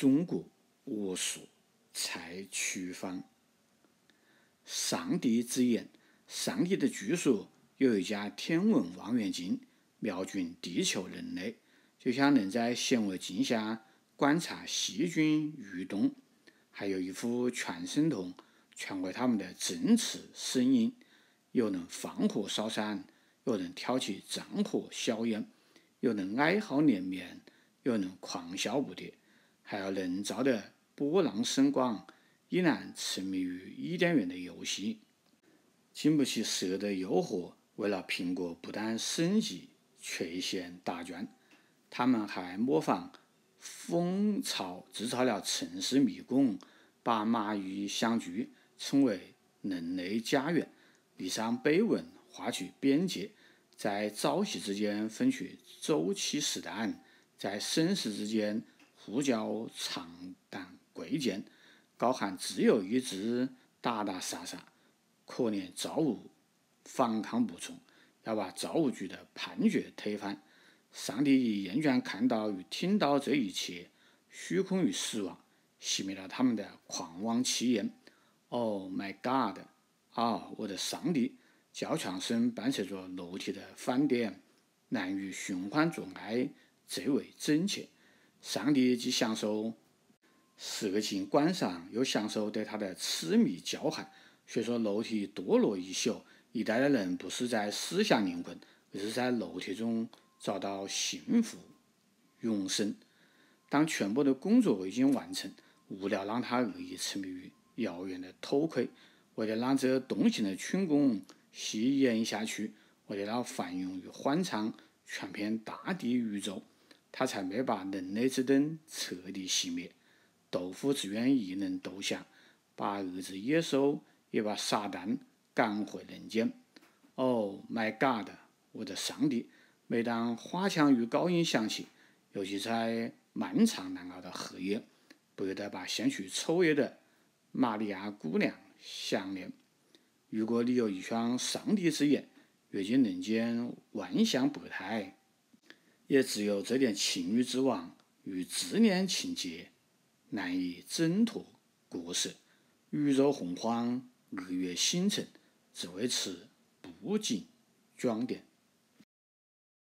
中国巫术蔡曲芳。上帝之眼，上帝的据说有一家天文望远镜，瞄准地球人类，就像能在显微镜下观察细菌蠕动，还有一副传声筒传回他们的振翅声音，又能放火烧山，又能挑起战火硝烟，又能哀嚎连绵，又能狂笑不迭，还要能照得波浪深广，依然沉迷于伊甸园的游戏。经不起蛇的诱惑，为了苹果不但升级，却现大赚。他们还模仿蜂巢制造了城市迷宫，把蚂蚁相聚称为人类家园，立上碑文，画出边界，在朝夕之间分取周期时代，在生死之间呼叫长旦贵贱，高喊只有一只，打打杀杀，可怜造物反抗不从，要把造物主的判决推翻。上帝厌倦看到与听到这一切，虚空与死亡，熄灭了他们的狂妄气焰。Oh my God！ 我的上帝！叫唱声伴随着肉体的翻点，难于寻欢作爱，最为真切。上帝既享受色情观赏，又享受对他的痴迷叫喊。虽说肉体堕落已久，一代的人不是在思想灵魂，而是在肉体中找到幸福永生。当全部的工作已经完成，无聊让他恶意沉迷于遥远的偷窥，为了让这动情的春宫戏演下去，为了让繁荣与欢畅传遍大地宇宙，他才没把人类之灯彻底熄灭。豆腐只愿一人独享，把儿子野兽也把撒旦赶回人间。Oh my God！ 我的上帝！每当花腔与高音响起，尤其在漫长难熬的黑夜，不由得把先去抽烟的玛利亚姑娘想念。如果你有一双上帝之眼，阅尽人间万象百态，也只有这点情欲之网与自恋情结，难以挣脱过涉。宇宙洪荒，日月星辰，只为此不仅装点。